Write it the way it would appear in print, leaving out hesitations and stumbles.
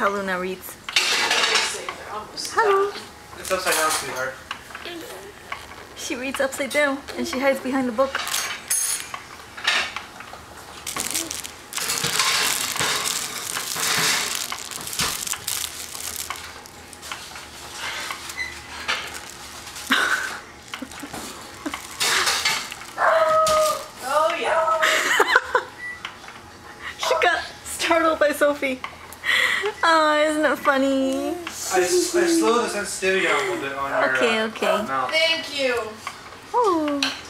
how Luna reads. Hello. It's upside down, sweetheart. She reads upside down and she hides behind the book. Oh yeah. She got startled by Sophie. Oh, isn't it funny? I slowed the sensitivity down a little bit on your Okay. mouth. Thank you. Oh.